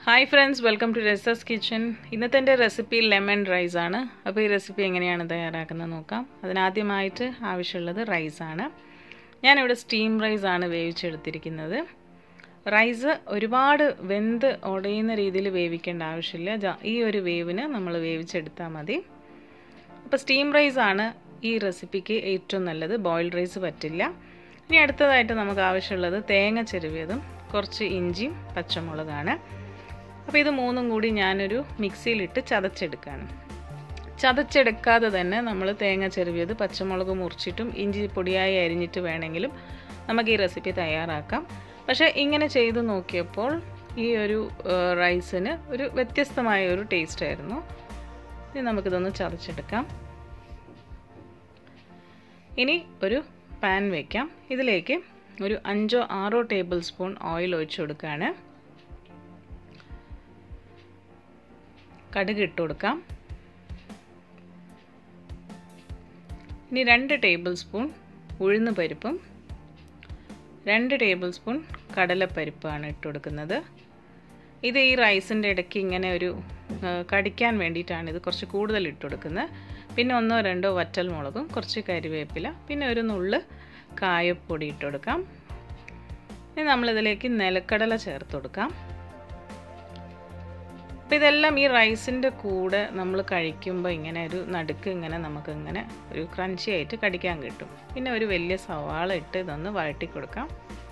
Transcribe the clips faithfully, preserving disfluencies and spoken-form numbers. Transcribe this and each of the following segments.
Hi friends, welcome to Resa's Kitchen. ഇന്നത്തെ എൻ്റെ recipe lemon rice ആണ്. അപ്പോൾ ഈ റെസിപ്പി എങ്ങനെയാണ് തയ്യാറാക്കുന്നത് നോക്കാം. അതിനാദ്യമായിട്ട് ആവശ്യമുള്ളത് റൈസ് ആണ്. ഞാനിവിടെ സ്റ്റീം റൈസ് ആണ് വേവിച്ചെടുത്തിരിക്കുന്നത്. റൈസ് ഒരുപാട് വെന്ത് ഉടയുന്ന രീതിയിൽ വേവിക്കേണ്ട ആവശ്യമില്ല. ഈ ഒരു വേവിന് നമ്മൾ വേവിച്ചെടുത്താൽ മതി. അപ്പോൾ സ്റ്റീം റൈസ് ആണ് ഈ റെസിപ്പിക്ക് ഏറ്റവും നല്ലത്. ബോയിൽഡ് റൈസ് പറ്റില്ല. ഇനി അടുത്തതായിട്ട് നമുക്ക് ആവശ്യമുള്ളത് തേങ്ങ ചിരവിയതും കുറച്ച് ഇഞ്ചിയും പച്ചമുളകാണ്. അപ്പോൾ ഇത് മൂന്നും കൂടി ഞാനൊരു മിക്സിയിലിട്ട് ചതച്ചെടുക്കുകയാണ്. ചതച്ചെടുക്കാതെ തന്നെ നമ്മൾ തേങ്ങ ചിരവിയത് പച്ചമുളക് മുറിച്ചിട്ടും ഇഞ്ചി പൊടിയായി അരിഞ്ഞിട്ട് വേണമെങ്കിലും നമുക്ക് ഈ റെസിപ്പി തയ്യാറാക്കാം. പക്ഷേ ഇങ്ങനെ ചെയ്ത് നോക്കിയപ്പോൾ ഈ ഒരു റൈസിന് ഒരു വ്യത്യസ്തമായ ഒരു ടേസ്റ്റ് ആയിരുന്നു. ഇനി നമുക്കിതൊന്ന് ചതച്ചെടുക്കാം. ഇനി ഒരു പാൻ വയ്ക്കാം. ഇതിലേക്ക് ഒരു അഞ്ചോ ആറോ ടേബിൾ സ്പൂൺ ഓയിൽ ഒഴിച്ചു കൊടുക്കുകയാണ്. കടുക് ഇട്ട് കൊടുക്കാം. ഇനി രണ്ട് ടേബിൾ സ്പൂൺ ഉഴുന്ന് പരിപ്പും രണ്ട് ടേബിൾ സ്പൂൺ കടലപ്പരിപ്പാണ് ഇട്ട് കൊടുക്കുന്നത്. ഇത് ഈ റൈസിൻ്റെ ഇടയ്ക്ക് ഇങ്ങനെ ഒരു കടിക്കാൻ വേണ്ടിയിട്ടാണ് ഇത് കുറച്ച് കൂടുതൽ ഇട്ട് കൊടുക്കുന്നത്. പിന്നെ ഒന്നോ രണ്ടോ വറ്റൽ മുളകും കുറച്ച് കരിവേപ്പില പിന്നെ ഒരു നുള്ള് കായപ്പൊടി ഇട്ട് കൊടുക്കാം. ഇനി നമ്മളിതിലേക്ക് നിലക്കടല ചേർത്ത് കൊടുക്കാം. അപ്പോൾ ഇതെല്ലാം ഈ റൈസിൻ്റെ കൂടെ നമ്മൾ കഴിക്കുമ്പോൾ ഇങ്ങനെ ഒരു നടുക്ക് ഇങ്ങനെ നമുക്കിങ്ങനെ ഒരു ക്രഞ്ചി ആയിട്ട് കടിക്കാൻ കിട്ടും. പിന്നെ ഒരു വലിയ സവാള ഇട്ട് ഇതൊന്ന് വഴറ്റി കൊടുക്കാം.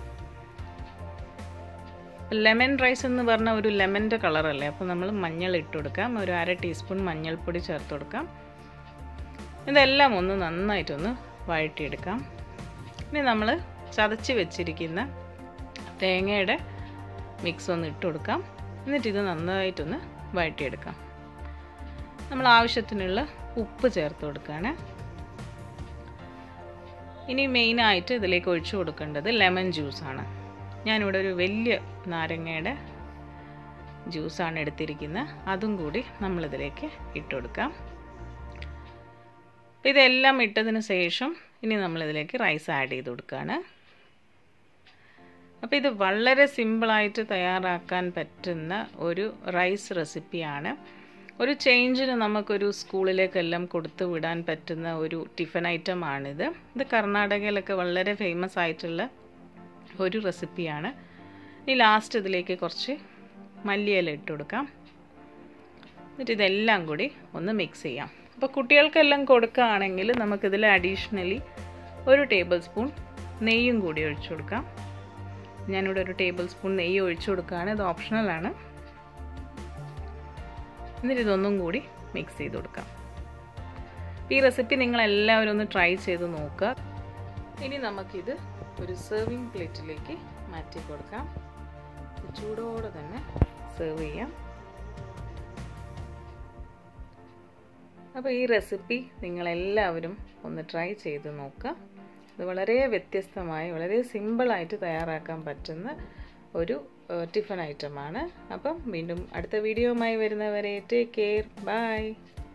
ലെമൺ റൈസ് എന്ന് പറഞ്ഞാൽ ഒരു ലെമൻ്റെ കളറല്ലേ, അപ്പോൾ നമ്മൾ മഞ്ഞൾ ഇട്ട് കൊടുക്കാം. ഒരു അര ടീസ്പൂൺ മഞ്ഞൾപ്പൊടി ചേർത്ത് കൊടുക്കാം. ഇതെല്ലാം ഒന്ന് നന്നായിട്ടൊന്ന് വഴറ്റിയെടുക്കാം. ഇനി നമ്മൾ ചതച്ച് വെച്ചിരിക്കുന്ന തേങ്ങയുടെ മിക്സ് ഒന്ന് ഇട്ട് കൊടുക്കാം. എന്നിട്ട് ഇത് നന്നായിട്ടൊന്ന് വഴറ്റിയെടുക്കാം. നമ്മൾ ആവശ്യത്തിനുള്ള ഉപ്പ് ചേർത്ത് കൊടുക്കുകയാണ്. ഇനി മെയിനായിട്ട് ഇതിലേക്ക് ഒഴിച്ചു കൊടുക്കേണ്ടത് ലെമൺ ജ്യൂസാണ്. ഞാനിവിടെ ഒരു വലിയ നാരങ്ങയുടെ ജ്യൂസാണ് എടുത്തിരിക്കുന്നത്. അതും കൂടി നമ്മളിതിലേക്ക് ഇട്ട് കൊടുക്കാം. ഇതെല്ലാം ഇട്ടതിന് ശേഷം ഇനി നമ്മളിതിലേക്ക് റൈസ് ആഡ് ചെയ്ത് കൊടുക്കുകയാണ്. അപ്പോൾ ഇത് വളരെ സിമ്പിളായിട്ട് തയ്യാറാക്കാൻ പറ്റുന്ന ഒരു റൈസ് റെസിപ്പിയാണ്. ഒരു ചേഞ്ചിന് നമുക്കൊരു സ്കൂളിലേക്കെല്ലാം കൊടുത്തു വിടാൻ പറ്റുന്ന ഒരു ടിഫിൻ ഐറ്റമാണിത്. ഇത് കർണാടകയിലൊക്കെ വളരെ ഫേമസ് ആയിട്ടുള്ള ഒരു റെസിപ്പിയാണ്. ഇനി ലാസ്റ്റ് ഇതിലേക്ക് കുറച്ച് മല്ലിയില ഇട്ട് കൊടുക്കാം. എന്നിട്ട് ഇതെല്ലാം കൂടി ഒന്ന് മിക്സ് ചെയ്യാം. അപ്പോൾ കുട്ടികൾക്കെല്ലാം കൊടുക്കുകയാണെങ്കിൽ നമുക്കിതിൽ അഡീഷണലി ഒരു ടേബിൾ സ്പൂൺ നെയ്യും കൂടി ഒഴിച്ചു കൊടുക്കാം. ഞാനിവിടെ ഒരു ടേബിൾ സ്പൂൺ നെയ്യ് ഒഴിച്ചു കൊടുക്കുകയാണ്. ഇത് ഓപ്ഷണലാണ്. എന്നിട്ട് ഇതൊന്നും കൂടി മിക്സ് ചെയ്ത് കൊടുക്കാം. ഈ റെസിപ്പി നിങ്ങളെല്ലാവരും ഒന്ന് ട്രൈ ചെയ്ത് നോക്കുക. ഇനി നമുക്കിത് ഒരു സെർവിങ് പ്ലേറ്റിലേക്ക് മാറ്റി കൊടുക്കാം. ചൂടോടെ തന്നെ സെർവ് ചെയ്യാം. അപ്പോൾ ഈ റെസിപ്പി നിങ്ങളെല്ലാവരും ഒന്ന് ട്രൈ ചെയ്ത് നോക്കുക. ഇത് വളരെ വ്യത്യസ്തമായി വളരെ സിമ്പിളായിട്ട് തയ്യാറാക്കാൻ പറ്റുന്ന ഒരു ടിഫിൻ ഐറ്റമാണ്. അപ്പം വീണ്ടും അടുത്ത വീഡിയോയുമായി വരുന്നവരെ ടേക്ക് കെയർ. ബൈ.